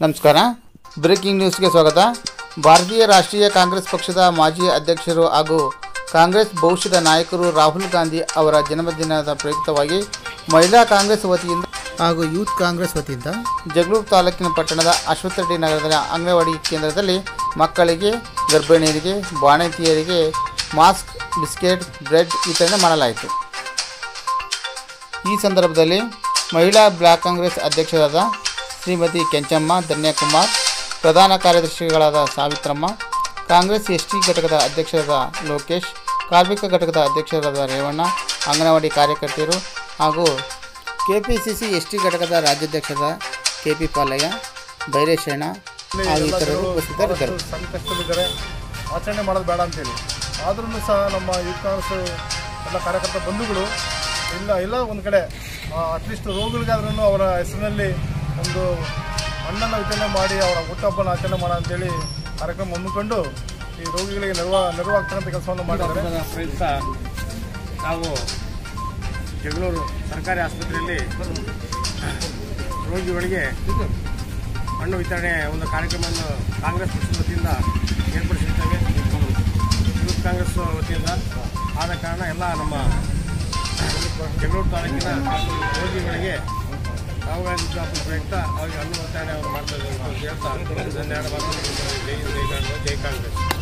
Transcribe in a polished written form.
ನಮಸ್ಕಾರ. ಬ್ರೇಕಿಂಗ್ ನ್ಯೂಸ್ಗೆ ಸ್ವಾಗತ. ಭಾರತೀಯ ರಾಷ್ಟ್ರೀಯ ಕಾಂಗ್ರೆಸ್ ಪಕ್ಷದ ಮಾಜಿ ಅಧ್ಯಕ್ಷರು ಹಾಗೂ ಕಾಂಗ್ರೆಸ್ ಭವಿಷ್ಯದ ನಾಯಕರು ರಾಹುಲ್ ಗಾಂಧಿ ಅವರ ಜನ್ಮದಿನದ ಪ್ರಯುಕ್ತವಾಗಿ ಮಹಿಳಾ ಕಾಂಗ್ರೆಸ್ ವತಿಯಿಂದ ಹಾಗೂ ಯೂತ್ ಕಾಂಗ್ರೆಸ್ ವತಿಯಿಂದ ಜಗಳೂರು ತಾಲೂಕಿನ ಪಟ್ಟಣದ ಅಶ್ವತ್ಥರೆಡ್ಡಿ ನಗರದ ಅಂಗನವಾಡಿ ಕೇಂದ್ರದಲ್ಲಿ ಮಕ್ಕಳಿಗೆ, ಗರ್ಭಿಣಿಯರಿಗೆ, ಬಾಣಂತಿಯರಿಗೆ ಮಾಸ್ಕ್, ಬಿಸ್ಕೆಟ್, ಬ್ರೆಡ್ ವಿತರಣೆ ಮಾಡಲಾಯಿತು. ಈ ಸಂದರ್ಭದಲ್ಲಿ ಮಹಿಳಾ ಬ್ಲಾಕ್ ಕಾಂಗ್ರೆಸ್ ಅಧ್ಯಕ್ಷರಾದ ಶ್ರೀಮತಿ ಕೆಂಚಮ್ಮ ಧನ್ಯಕುಮಾರ್, ಪ್ರಧಾನ ಕಾರ್ಯದರ್ಶಿಗಳಾದ ಸಾವಿತ್ರಮ್ಮ, ಕಾಂಗ್ರೆಸ್ ಎಸ್ಟಿ ಘಟಕದ ಅಧ್ಯಕ್ಷರಾದ ಲೋಕೇಶ್, ಕಾರ್ಮಿಕ ಘಟಕದ ಅಧ್ಯಕ್ಷರಾದ ರೇವಣ್ಣ, ಅಂಗನವಾಡಿ ಕಾರ್ಯಕರ್ತೆಯರು ಹಾಗೂ ಕೆಪಿಸಿಸಿ ಎಸ್ಟಿ ಘಟಕದ ರಾಜ್ಯಾಧ್ಯಕ್ಷರಾದ ಕೆಪಿ ಪಾಲಯ್ಯ, ಬೈರೇಶಣ್ಣ ಹಾಗೂ ಇತರರು ಉಪಸ್ಥಿತರಿದ್ದರು. ಸಂಕಷ್ಟವಿದ್ದರೆ ಆಚರಣೆ ಮಾಡೋದು ಬೇಡ ಅಂತೇಳಿ, ಆದ್ರೂ ಸಹ ನಮ್ಮ ಯೂತ್ ಕಾಂಗ್ರೆಸ್ ಎಲ್ಲ ಕಾರ್ಯಕರ್ತ ಬಂಧುಗಳು ಎಲ್ಲ ಒಂದು ಕಡೆ ಅಟ್ಲೀಸ್ಟ್ ರೋಗಿಗಳಿಗಾದ್ರೂ ಅವರ ಹೆಸರಿನಲ್ಲಿ ಒಂದು ಹಣ್ಣನ್ನು ವಿತರಣೆ ಮಾಡಿ ಅವರ ಹುಟ್ಟುಹಬ್ಬನ ಆಚರಣೆ ಮಾಡೋಣ ಅಂತೇಳಿ ಕಾರ್ಯಕ್ರಮ ಹಮ್ಮಿಕೊಂಡು ಈ ರೋಗಿಗಳಿಗೆ ನೆರವಾಗ್ತಕ್ಕಂಥ ಕೆಲಸವನ್ನು ಮಾಡಿದ್ದಾರೆ. ಪ್ರಯುಕ್ತ ನಾವು ಜಗಳೂರು ಸರ್ಕಾರಿ ಆಸ್ಪತ್ರೆಯಲ್ಲಿ ರೋಗಿಗಳಿಗೆ ಹಣ್ಣು ವಿತರಣೆ ಒಂದು ಕಾರ್ಯಕ್ರಮವನ್ನು ಕಾಂಗ್ರೆಸ್ ಪಕ್ಷದ ವತಿಯಿಂದ ಏರ್ಪಡಿಸಿದ್ದೇವೆ. ಯೂತ್ ಕಾಂಗ್ರೆಸ್ ವತಿಯಿಂದ ಆದ ಕಾರಣ ಎಲ್ಲ ನಮ್ಮ ಜಗಳೂರು ತಾಲೂಕಿನ ರೋಗಿಗಳಿಗೆ ರಾಹುಲ್ ಪ್ರಯುಕ್ತ ಅವರಿಗೆ ಹಣ್ಣು ವಿತರಣೆ ಅವರು ಮಾಡ್ತಾ ಇದ್ದಾರೆ ಅಂತ ಹೇಳ್ತಾ ಧನ್ಯವಾದ. ಜೈ ಕಾಂಗ್ರೆಸ್.